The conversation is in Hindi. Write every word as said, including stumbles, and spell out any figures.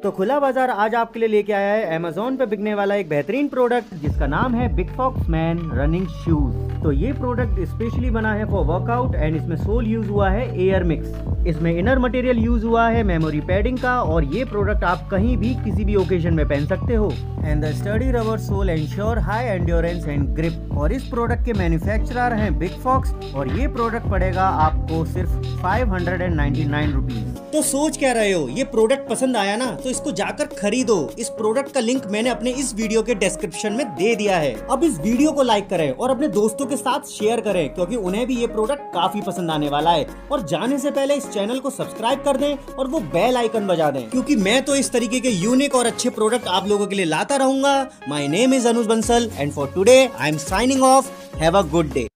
तो खुला बाजार आज आपके लिए लेके आया है अमेज़न पे बिकने वाला एक बेहतरीन प्रोडक्ट जिसका नाम है big fox man running shoes. तो ये प्रोडक्ट स्पेशली बना है फॉर वर्कआउट एंड इसमें सोल यूज हुआ है एयर मिक्स। इसमें इनर मटेरियल यूज हुआ है मेमोरी पैडिंग का और ये प्रोडक्ट आप कहीं भी किसी भी ओकेजन में पहन सकते हो। And the sturdy rubber sole ensure high endurance and grip. और इस प्रोडक्ट के मैन्युफैक्चरर हैं बिग फॉक्स और ये प्रोडक्ट पड़ेगा आपको सिर्फ five hundred ninety nine rupees. तो सोच क्या रहे हो, ये प्रोडक्ट पसंद आया ना तो इसको जाकर खरीदो। इस प्रोडक्ट का लिंक मैंने अपने इस वीडियो के डिस्क्रिप्शन में दे दिया है। अब इस वीडियो को लाइक करें और अपने दोस्तों के साथ शेयर करें क्योंकि उन्हें भी ये प्रोडक्ट काफी पसंद आने वाला है। और जाने से पहले इस चैनल को सब्सक्राइब कर दें और वो बेल आइकन बजा दें क्योंकि मैं तो इस तरीके के यूनिक और अच्छे प्रोडक्ट आप लोगों के लिए लाता रहूंगा। My name is Anuj Bansal and for today I am signing off. Have a good day.